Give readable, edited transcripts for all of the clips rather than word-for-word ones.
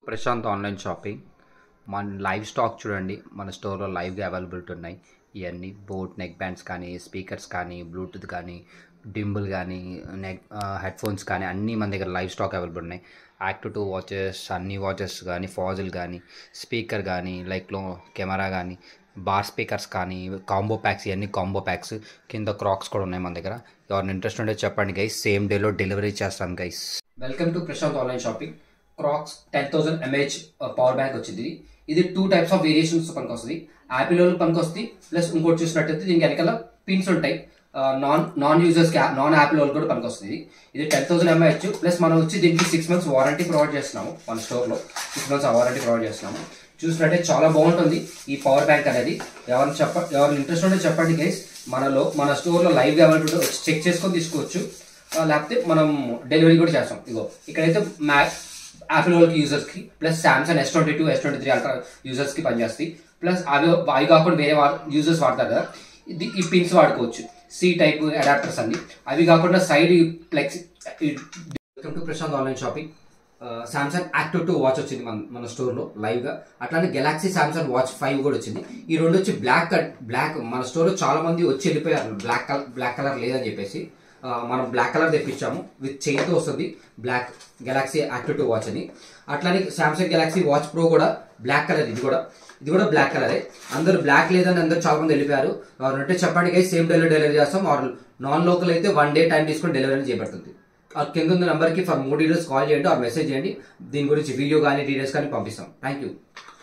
Prashanth online shopping మన live stock చూడండి. మన స్టోర్లో లైవ్గా అవైలబిలిటీ ఉన్నాయి. ఇవన్నీ బోట్ నెక్ బ్యాండ్స్ కానీ, స్పీకర్స్ కానీ, బ్లూటూత్ కానీ, డింబుల్ కానీ, హెడ్ ఫోన్స్ కానీ అన్నీ మన దగ్గర లైవ్ స్టాక్ అవైలబుల్ ఉన్నాయి. యాక్టివ్ 2 వాచెస్, అన్ని వాచెస్ కానీ, ఫాజిల్ కానీ, స్పీకర్ కానీ, లైక్లో కెమెరా కానీ, బార్ స్పీకర్స్ కానీ, కాంబో ప్యాక్స్, ఇవన్నీ కాంబో ప్యాక్స్. కింద క్రాక్స్ కూడా ఉన్నాయి మన దగ్గర. ఎవరిని ఇంట్రెస్ట్ ఉంటే చెప్పండి గైస్, సేమ్ డేలో డెలివరీ చేస్తాం guys. Welcome to Prashant online shopping. క్రాక్స్ 10,000 mAh పవర్ బ్యాంక్ వచ్చింది. ఇది 2 types ఆఫ్ వేరియేషన్స్ పనికి వస్తుంది. యాపిల్ వాళ్ళకి పనికి వస్తుంది, ప్లస్ ఇంకోటి చూసినట్టయితే దీనికి వెనకాల పిన్స్ ఉంటాయి. నాన్ యూజర్స్ నాన్ యాపిల్ వాళ్ళకి కూడా పనికి వస్తుంది. ఇది 10,000 mAh ప్లస్ మనం వచ్చి దీనికి 6 months వారంటీ ప్రొవైడ్ చేస్తున్నాము. మన స్టోర్లో 6 months వారంటీ ప్రొవైడ్ చేస్తున్నాము. చూసినట్టే చాలా బాగుంటుంది ఈ పవర్ బ్యాంక్ అనేది. ఎవరిని ఇంట్రెస్ట్ ఉంటే చెప్పండి గైస్. మన స్టోర్లో లైవ్గా అవైలబుల్ వచ్చి చెక్ చేసుకొని తీసుకోవచ్చు, లేకపోతే మనం డెలివరీ కూడా చేస్తాం. ఇగో ఇక్కడైతే యాపిల్ వాళ్ళకి యూజర్స్కి, plus Samsung S22, S23 ultra యూజర్స్కి పనిచేస్తాయి. ప్లస్ అవి కాకుండా వేరే యూజర్స్ వాడతారు కదా, ఈ పిన్స్ వాడుకోవచ్చు. సి టైప్ అడాప్టర్స్ అన్ని. అవి కాకుండా side flex. Welcome to Prashant online shopping. Samsung active 2 watch వచ్చింది మన స్టోర్లో లైవ్గా. అట్లానే గెలాక్సీ సామ్సంగ్ వాచ్ 5 కూడా వచ్చింది. ఈ రెండు వచ్చి బ్లాక్ మన స్టోర్లో చాలా మంది వచ్చి వెళ్ళిపోయారు, బ్లాక్ కలర్ లేదని చెప్పేసి మనం బ్లాక్ కలర్ తెప్పించాము. విత్ చైన్తో వస్తుంది బ్లాక్ గెలాక్సీ యాక్టివ్ 2 వాచ్ అని. అట్లానే సామ్సంగ్ గెలాక్సీ వాచ్ ప్రో కూడా బ్లాక్ కలర్. ఇది కూడా బ్లాక్ కలరే. అందరూ బ్లాక్ లేదని అందరూ చాలా మంది వెళ్ళిపోయారు. అంటే చెప్పండి గైస్, సేమ్ డెలివరీ చేస్తాం. ఆర్ నాన్ లోకల్ అయితే 1 day టైం తీసుకొని డెలివరీ చేయబడుతుంది. కింద ఉన్న నెంబర్కి ఫర్ మోర్ డీటెయిల్స్ కాల్ చేయండి, ఆర్ మెసేజ్ చేయండి. దీని గురించి వీడియో కానీ డీటెయిల్స్ కానీ పంపిస్తాం. Thank you.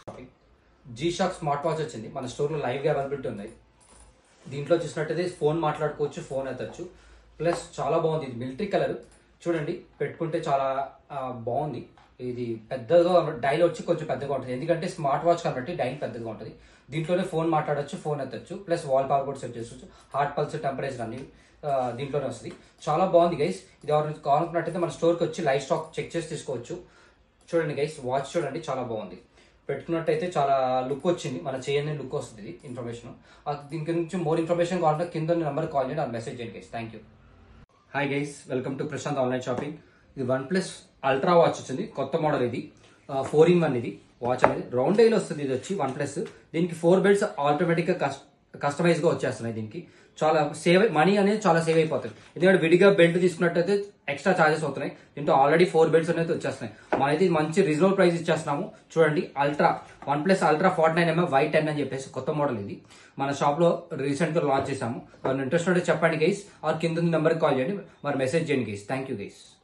G-Shock smart watch వచ్చింది మన స్టోర్లో లైవ్గా అవైలబిలిటీ ఉంది. దీంట్లో చూసినట్టయితే ఫోన్ మాట్లాడుకోవచ్చు, ఫోన్ ఎత్తచ్చు. ప్లస్ చాలా బాగుంది. ఇది మిలిటరీ కలర్ చూడండి, పెట్టుకుంటే చాలా బాగుంది. ఇది పెద్దగా డైల్ వచ్చి కొంచెం పెద్దగా ఉంటుంది, ఎందుకంటే స్మార్ట్ వాచ్ కాబట్టి డైల్ పెద్దగా ఉంటుంది. దీంట్లోనే ఫోన్ మాట్లాడచ్చు, ఫోన్ ఎత్తచ్చు. ప్లస్ వాల్ పవర్ కూడా సెట్ చేసుకోవచ్చు. హార్ట్ పల్స్, టెంపరేచర్ అన్ని దీంట్లోనే వస్తుంది. చాలా బాగుంది గైస్. ఇది ఎవరికి కావాలనుకున్నట్టయితే మన స్టోర్కి వచ్చి లైవ్ స్టాక్ చెక్ చేసి తీసుకోవచ్చు. చూడండి గైస్, వాచ్ చూడండి చాలా బాగుంది. పెట్టుకున్నట్టయితే చాలా లుక్ వచ్చింది, మన చేయని లుక్ వస్తుంది. ఇది ఇన్ఫర్మేషన్. దీని గురించి మోర్ ఇన్ఫర్మేషన్ కావాలంటే కింద నెంబర్ కాల్ చేయండి, ఆ మెసేజ్ చేయండి guys. Thank you. Hi guys, welcome to Prashant online shopping. ఇది OnePlus అల్ట్రా వాచ్ వచ్చింది, కొత్త మోడల్. ఇది 4-in-1 ఇది వాచ్ అనేది. రౌండ్ డైల్ వస్తుంది. ఇది వచ్చి OnePlus. దీనికి 4 belts ఆటోమేటిక్గా కస్టమైజ్గా వచ్చేస్తున్నాయి. దీనికి చాలా మనీ అనేది చాలా సేవ్ అయిపోతుంది. ఎందుకంటే విడిగా బెల్ట్ తీసుకున్నట్టయితే ఎక్స్ట్రా ఛార్జెస్ అవుతున్నాయి. దీంట్లో ఆల్రెడీ 4 belts అనేది వచ్చేస్తున్నాయి. మనైతే మంచి రీజనబుల్ ప్రైస్ ఇచ్చేస్తున్నాము. చూడండి, OnePlus అల్ట్రా 49mm Y10 అని చెప్పేసి కొత్త మోడల్. ఇది మన షాప్లో రీసెంట్గా లాంచ్ చేసాము. ఇంట్రెస్ట్ ఉంటే చెప్పండి గైస్, ఆర్ కింద నెంబర్కి కాల్ చేయండి, మరి మెసేజ్ చేయండి గైస్. Thank you guys.